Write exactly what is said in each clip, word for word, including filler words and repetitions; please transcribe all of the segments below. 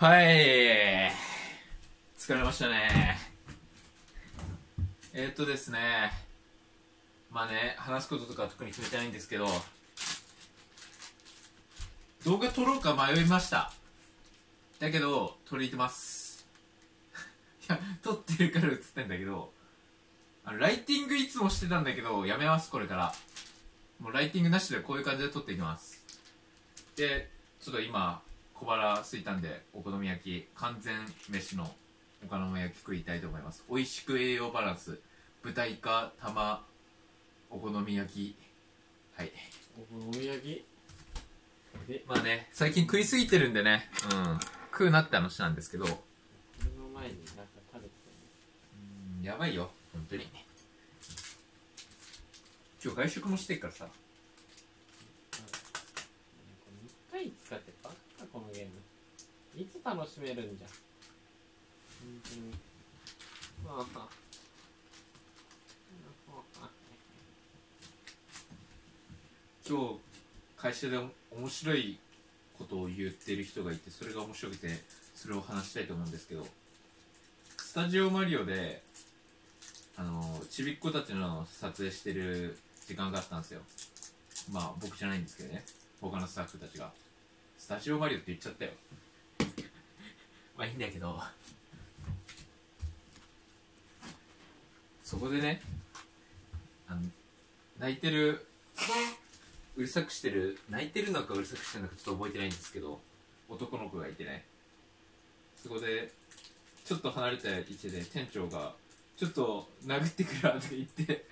はい、疲れましたね。えー、っとですね、まあね、話すこととか特に決めてないんですけど、動画撮ろうか迷いました。だけど、撮り入れてます。いや、撮ってるから映ってんだけど、あのライティングいつもしてたんだけど、やめます、これから。もうライティングなしでこういう感じで撮っていきます。で、ちょっと今、小腹空いたんで、お好み焼き、完全飯のお好み焼き食いたいと思います。美味しく栄養バランス、豚イカ玉お好み焼き。はい、 お好み焼きで、まあね、最近食いすぎてるんでね、うん、食うなって話なんですけど、 この前になんか食べてたね。 うん、やばいよ本当に。今日外食もしてっからさ。 いっかい使ってばっかこのゲーム。いつ楽しめるんじゃん。本当に。まあまあ。 今日会社で面白いことを言ってる人がいて、それが面白くてそれを話したいと思うんですけど、スタジオマリオであのちびっ子たちの撮影してる時間があったんですよ。まあ僕じゃないんですけどね、他のスタッフたちが。スタジオマリオって言っちゃったよ。まあいいんだけど、そこでね、あの泣いてるうるさくしてる、泣いてるのかうるさくしてるのかちょっと覚えてないんですけど、男の子がいてね、そこでちょっと離れた位置で店長がちょっと殴ってくるわとか言って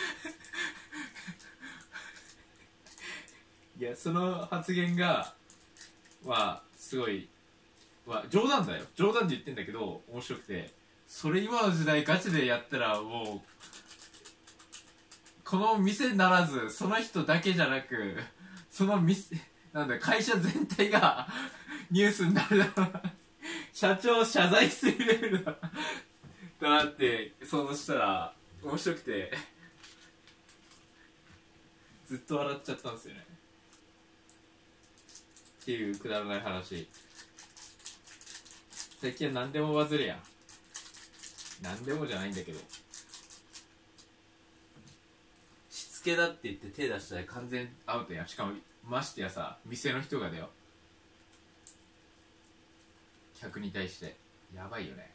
いや、その発言がまあすごい、まあ、冗談だよ、冗談で言ってんだけど面白くて、それ今の時代ガチでやったらもうこの店ならずその人だけじゃなく、その店なんだ会社全体がニュースになるだろうな。社長謝罪するレベルだだなって想像したら面白くてずっと笑っちゃったんですよね。っていうくだらない話。最近は何でもバズるやん。何でもじゃないんだけど、しつけだって言って手出したら完全アウトやん。しかもましてやさ、店の人がだよ、客に対して。やばいよね。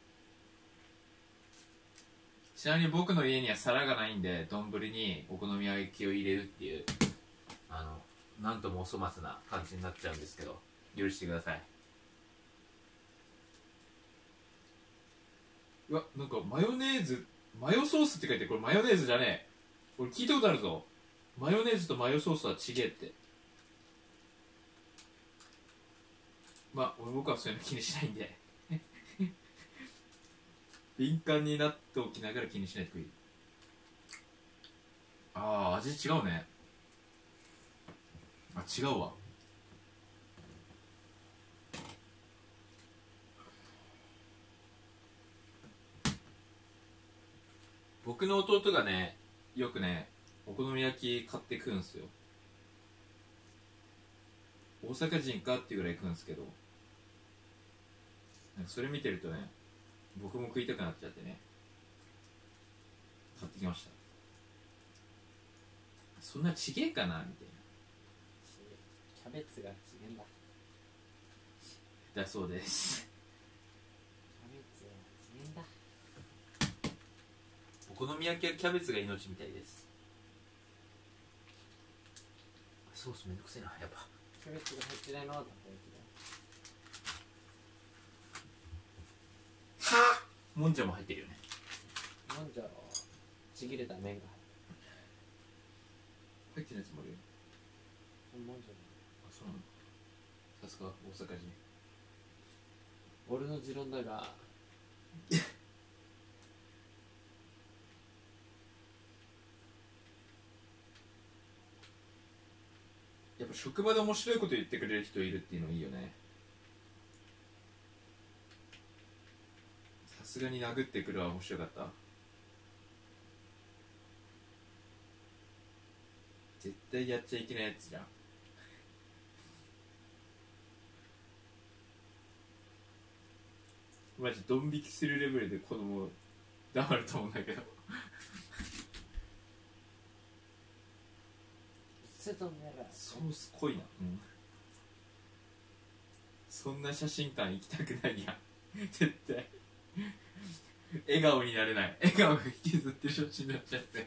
ちなみに僕の家には皿がないんで、丼にお好み焼きを入れるっていう、あのなんともお粗末な感じになっちゃうんですけど、許してください。うわ、なんかマヨネーズ、マヨソースって書いてる。これマヨネーズじゃねえ。俺聞いたことあるぞ。マヨネーズとマヨソースはちげえって。まあ俺僕はそういうの気にしないんで敏感になっておきながら気にしないといい。ああ、味違うね。あ、違うわ。僕の弟がね、よくね、お好み焼き買って食うんすよ。大阪人かっていうぐらい食うんすけど、なんかそれ見てるとね、僕も食いたくなっちゃってね、買ってきました。そんなちげえかなみたいキャベツが違うんだ。 な。だそうですキャベツが違うんだ。 お好み焼きはキャベツが命みたいです。ソースめんどくせえな、やっぱ。 キャベツが入ってないのはたこ焼きもんじゃも入ってるよね。 だ。もんじゃはちぎれた麺が入ってないやつもあるよ。 もんじゃあ、そうなの。さすが大阪人。 俺の持論だがやっぱ職場で面白いこと言ってくれる人いるっていうのいいよね。さすがに殴ってくるは面白かった。絶対やっちゃいけないやつじゃん。 エーマジドン引きするレベルで子供黙ると思うんだけどセトネラソース濃いな、うん、そんな写真館行きたくないやん絶対笑顔になれない、笑顔が引きずってる写真になっちゃって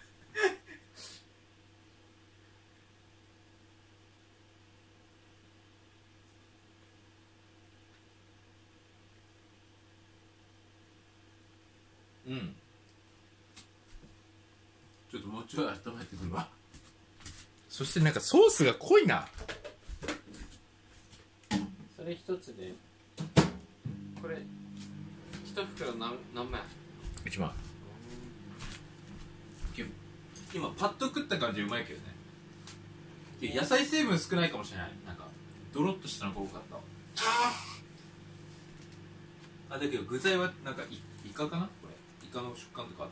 うん、ちょっともうちょい温めてくるわ。そしてなんかソースが濃いな。 それ一つでこれ一袋何何枚？ いちまん。今パッと食った感じうまいけどね。野菜成分少ないかもしれない。なんかドロッとしたのが多かった。あ、だけど具材はなんかイイカかな、これ。イカの食感とかあった。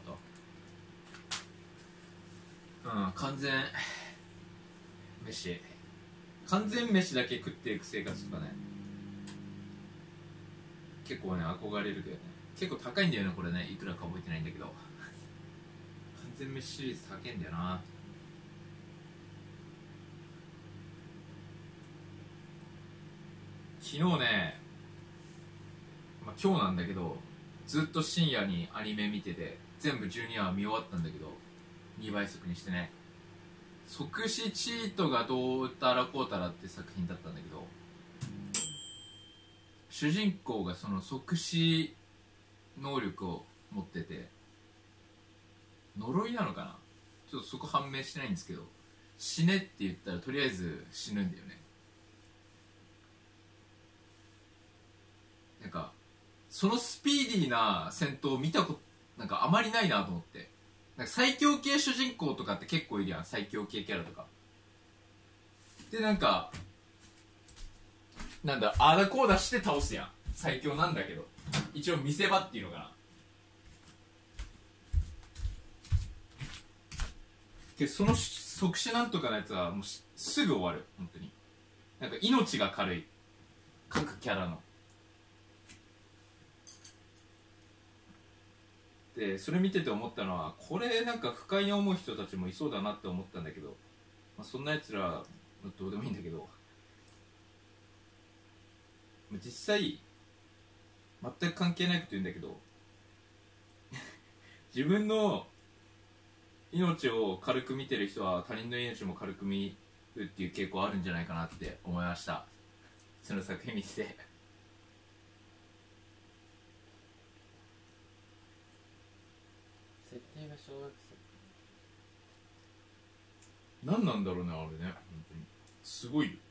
うん、完全飯、完全飯だけ食っていく生活とかね、結構ね憧れるけどね。結構高いんだよねこれね、いくらか覚えてないんだけど完全飯シリーズ高いんだよな。昨日ね、まあ、今日なんだけどずっと深夜にアニメ見てて全部じゅうにわ見終わったんだけど、にばい速にしてね、即死チートがどうたらこうたらって作品だったんだけど、主人公がその即死能力を持ってて、呪いなのかな、ちょっとそこ判明してないんですけど、死ねって言ったらとりあえず死ぬんだよね。なんかそのスピーディーな戦闘を見たことなんかあまりないなと思って。なんか最強系主人公とかって結構いるやん、最強系キャラとかで、なんかなんだあーだこうだして倒すやん、最強なんだけど一応見せ場っていうのかな。でその即死なんとかのやつはもうすぐ終わる、本当に。なんか命が軽い、各キャラの。でそれ見てて思ったのは、これなんか不快に思う人たちもいそうだなって思ったんだけど、まあ、そんなやつらどうでもいいんだけど、実際全く関係ないこと言うんだけど自分の命を軽く見てる人は他人の命も軽く見るっていう傾向あるんじゃないかなって思いました、その作品見てて。 設定が小学生何なんだろうねあれね、本当にすごいよ。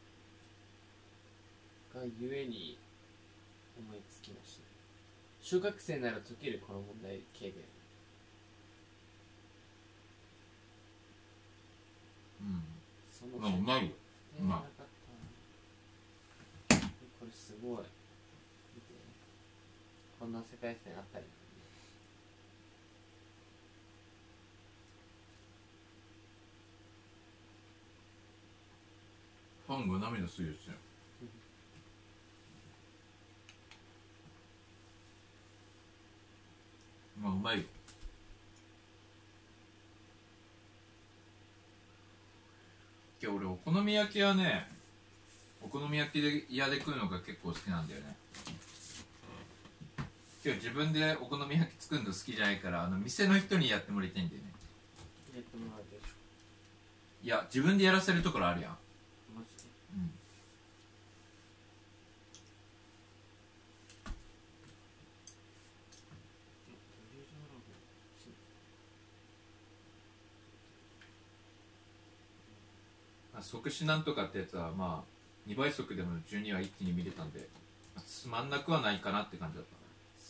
がゆえに思いつきました。小学生なら解けるこの問題系で、 うん、 そのまあうまいよ、うまい。 これすごい見て、こんな世界線あったり。 ファンが涙するやつよ。まあうまいよ。今日俺お好み焼きはね、お好み焼きで屋で食うのが結構好きなんだよね。今日自分でお好み焼き作るの好きじゃないから、あの店の人にやってもらいたいんだよね。 やってもらうでしょ。 いや自分でやらせるところあるやん。 マジで。 うん即死なんとかってやつはまあにばい速でもじゅうにわ一気に見れたんで、まあ、つまんなくはないかなって感じだったね。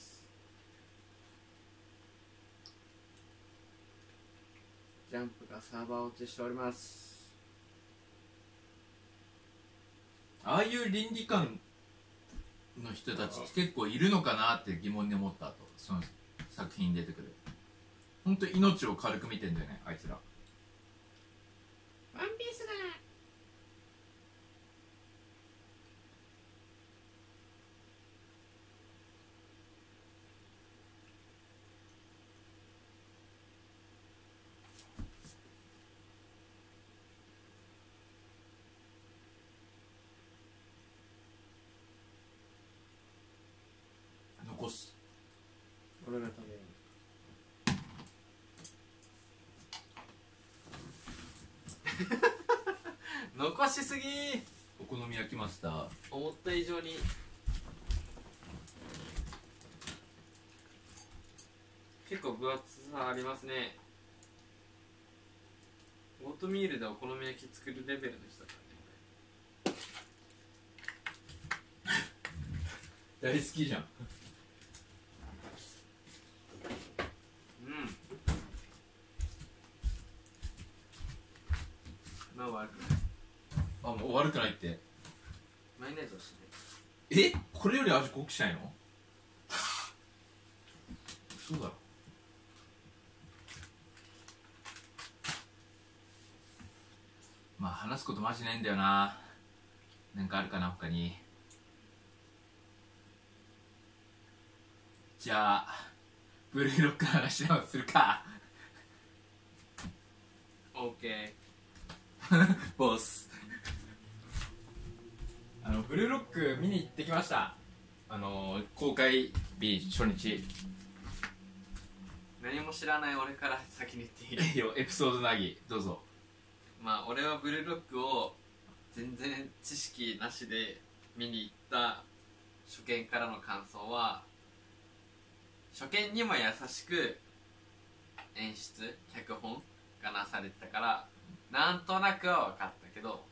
ジャンプがサーバー落ちしております。 ああいう倫理観の人たち結構いるのかなって疑問に思った後、その作品に出てくる本当命を軽く見てんだよねあいつら。 ワンピースだ。 残しすぎー。 お好み焼きマスター。 思った以上に結構分厚さありますね。オートミールでお好み焼き作るレベルの人だからね。 大好きじゃん。 うん。まあ悪くない。 あ、もう悪くないって。 マヨネーズをしえ、これより味濃くしないの？そうだろ。まあ話すことマジないんだよな。なんかあるかな他に。じゃあブルーロックの話でもするか。 オーケボス。あのブルーロック見に行ってきました。あの公開日初日。 ー。何も知らない俺から先に言っていい？ いいよ、エピソードなぎどうぞ。 まあ俺はブルーロックを全然知識なしで見に行った初見からの感想は、初見にも優しく演出脚本がなされてたからなんとなくは分かったけど、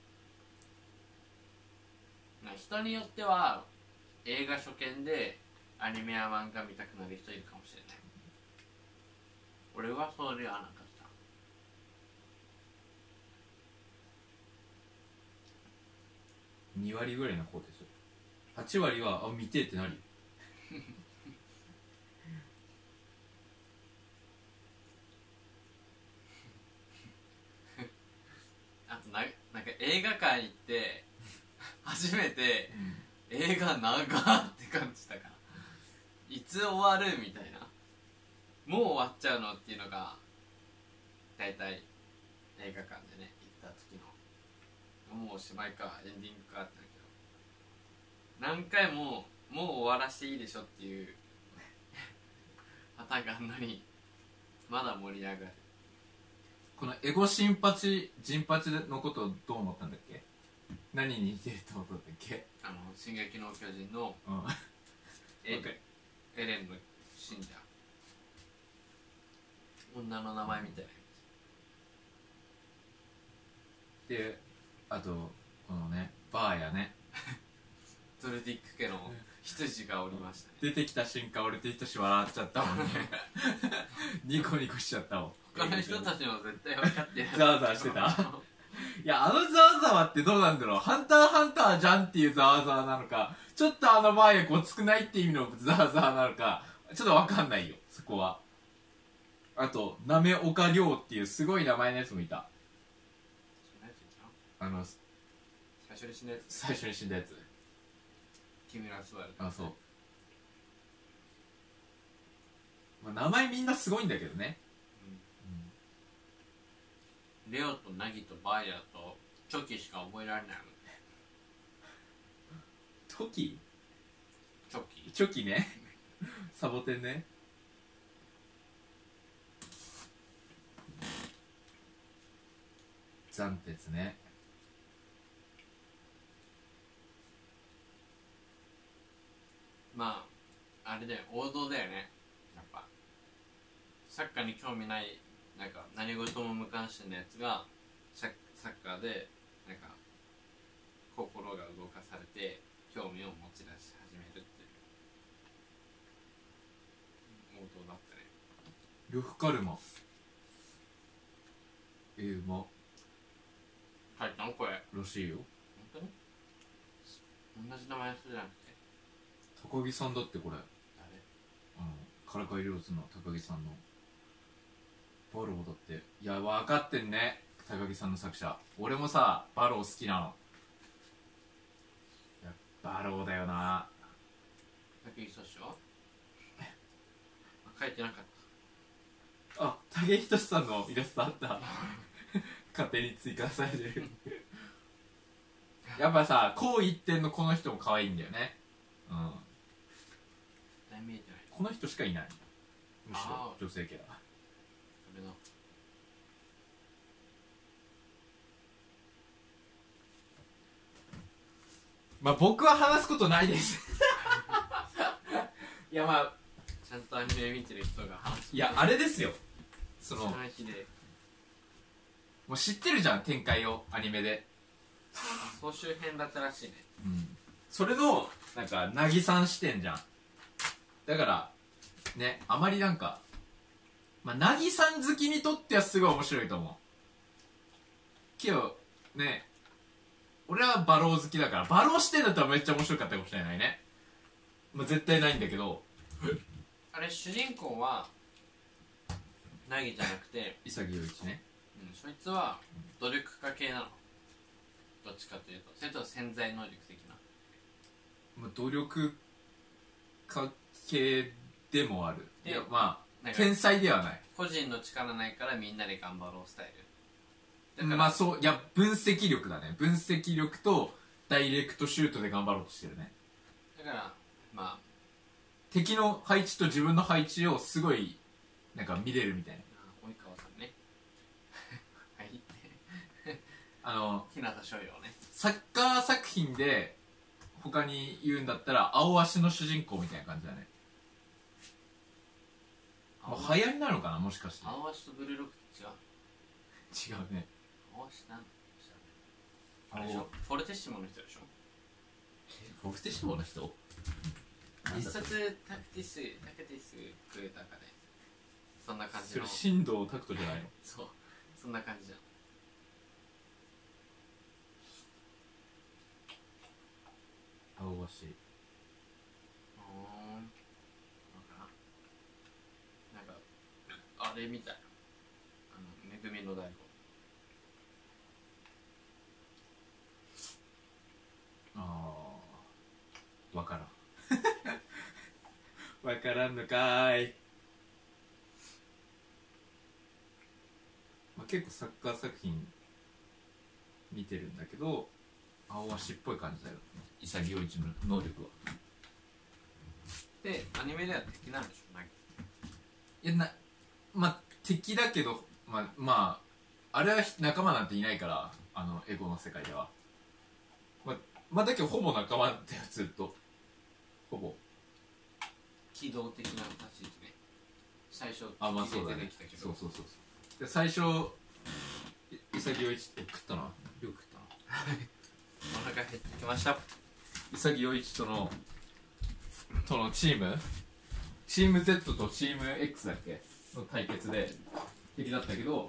人によっては映画初見でアニメや漫画見たくなる人いるかもしれない。俺はそうではなかった。 に割ぐらいの方ですよ。はち割はあ見てってなるよ。 あとな、なんか映画館行って初めて映画長って感じたから、いつ終わるみたいな、もう終わっちゃうのっていうのが大体映画館でね行った時の、もうおしまいかエンディングかってなるけど、何回ももう終わらしていいでしょっていうパターンがあるのにまだ盛り上がる。 このエゴシンパチジンパチのことどう思ったんだっけ？何に似てると思ったんだっけ？ あの進撃の巨人のうんエエレンの信者、女の名前みたいな。 で、あとこのねバーやねトルディック家の羊がおりましたね。 出てきた瞬間俺とひとし笑っちゃったもんね。ニコニコしちゃったもん。 他の人たちも絶対分かってない。 ザワザワしてた。いや、あのザワザワってどうなんだろう。ハンターハンターじゃんっていうザワザワなのか、ちょっとあの前ごつくないっていう意味のザワザワなのか、ちょっとわかんないよそこは。あとなめおかりょうっていうすごい名前のやつもいた。あの最初に死んだやつ。 最初に死んだやつ。 君ら座る。 あ、そう、まあ、名前みんなすごいんだけどね。 レオとナギとバーヤとチョキしか覚えられないの。 トキチョキチョキね。サボテンね。斬鉄ね。 まああれだよ、王道だよね。やっぱサッカーに興味ない、なんか何事も無関心なやつがサッサッカーでなんか心が動かされて興味を持ち出し始めるっていう王道だったね。 呂布カルマえー、うま書いたのこれ。 らしいよ。 本当に同じ名前の人じゃなくて高木さんだってこれ。 誰？ あのからかい上手の高木さんのバローだって。いや分かってんね高木さんの作者。俺もさバロー好きなの。いやバローだよな。 武井壮は書いてなかっあ、武井仁さんのイラストあった。勝手に追加されてる。やっぱさこう一点のこの人も可愛いんだよね。うん、 た。見えてない。 この人しかいない。むしろあー女性キャラ。 それのまあ僕は話すことないですいやまあちゃんとアニメ見てる人が話していやあれですよ、その知らない日でもう知ってるじゃん展開をアニメで、 総集編だったらしいね。 うんそれのなんか凪さん視点じゃん。だからねあまりなんかまあ凪さん好きにとってはすごい面白いと思うけどね、俺はバロー好きだからバロー視点だったらめっちゃ面白かったかもしれないね。まあ絶対ないんだけどあれ主人公はナギじゃなくて、 潔陽一ね。 うん、そいつは努力家系なの。どっちかというとそれとも潜在能力的な。 まあ努力家系でもある。いやまあなんか天才ではない。 個人の力ないからみんなで頑張ろうスタイルだから、 まあそういや分析力だね。分析力とダイレクトシュートで頑張ろうとしてるね。 だからまあ敵の配置と自分の配置をすごいなんか見れるみたいな。 及川さんねはいあの日向翔陽ね。 サッカー作品で他に言うんだったら青足の主人公みたいな感じだね。もう流行りなのかなもしかして。 青足とブルーロック違う。 違うね。 青足なんあれでしょ、フォルテッシモの人でしょ。 フォルテッシモの人一冊タクティスタクティスクレーターかね。そんな感じの。 それ進藤拓人じゃないの。 そうそんな感じじゃん。 青足あーなんかあれみたい。あのめぐみの大悟。 ああわからんわからんのかーい。まあ、結構サッカー作品見てるんだけど青足っぽい感じだよ潔陽一の能力は。 でアニメでは敵なんでしょ。なんかいやなまあ敵だけどまあまああれは仲間なんていないからあのエゴの世界ではまあまあだけどほぼ仲間だよずっとほぼ。 機動的な立ち位置ね。最初あまあそうだね出てきたけど。 そうそうそうそうで最初い潔陽一って食ったなよく食ったなお腹減ってきました。 潔陽一とのとのチームチーム Z とチーム X だっけの対決で敵だったけど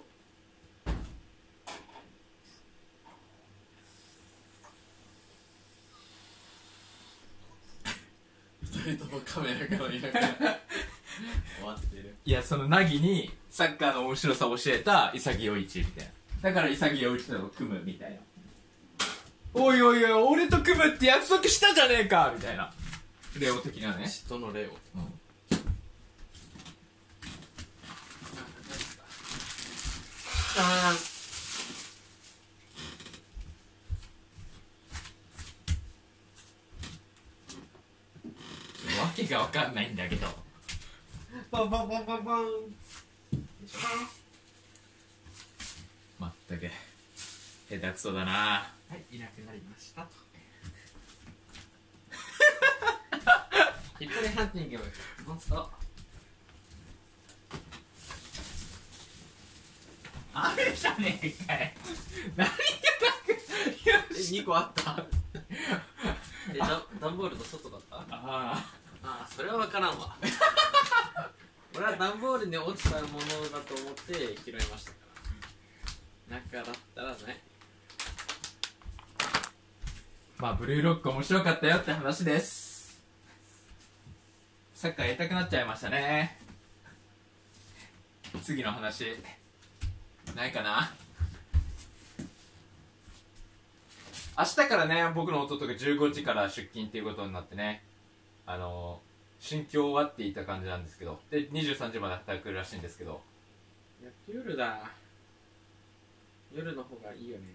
二人ともカメラからいながら終わってる。 いやその凪にサッカーの面白さを教えた潔陽一みたいな。だから潔陽一と組むみたいな。おいおいおい俺と組むって約束したじゃねえかみたいなレオ的なね。 嫉妬のレオ。 うんあわけがわかんないんだけどバンバンバンバンバン。 まったく下手くそだな。 はいいなくなりましたと。ヒップレハンティングモンスター。 あれじゃねえかい何がなくえにこあったえダダンボールの外だった。あああそれは分からんわ俺はダンボールに落ちたものだと思って拾いましたから中だったらね。 まあブルーロック面白かったよって話です。サッカーやりたくなっちゃいましたね。次の話ないかな。明日からね僕の弟がじゅうごじから出勤っていうことになってね、あの心境はっていった感じなんですけど、でにじゅうさんじまで働くらしいんですけど、 やっと夜だ。夜の方がいいよね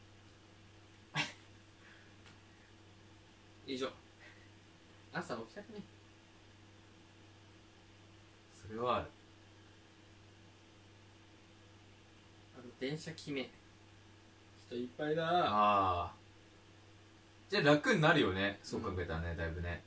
以上。朝起きたくね。 それはある。 あの電車決め人いっぱいだ。 ああじゃあ楽になるよね、そう考えたらね、だいぶね。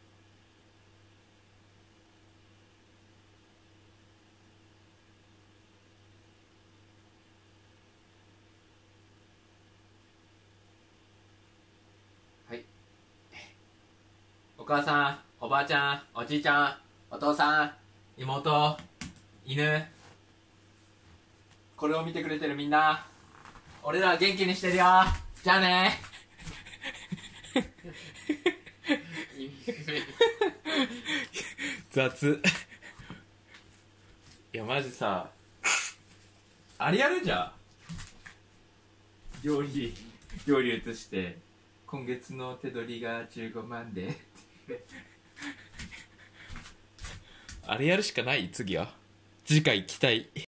はい。お母さん、おばあちゃん、おじいちゃん、お父さん、妹、犬、これを見てくれてるみんな、俺ら元気にしてるよ。じゃあね。雑。いやマジさ、あれやるじゃん、料理料理移して、今月の手取りがじゅうごまんであれやるしかない。次は次回期待。